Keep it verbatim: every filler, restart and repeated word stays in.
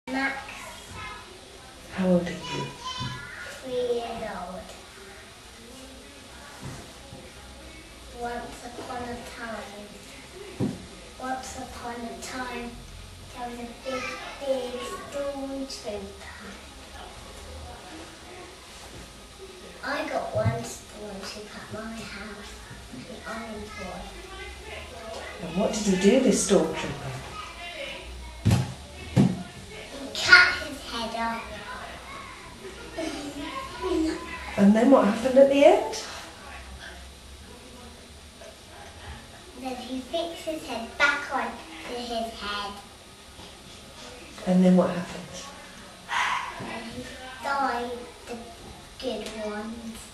Max. How old are you? Three years old. Once upon a time, once upon a time, there was a big, big stormtrooper. I got one stormtrooper at my house, the orange one. And what did he do, this stormtrooper? He cut his head off. And then what happened at the end? Then he fixed his head back on to his head. And then what happened? And he died the good ones.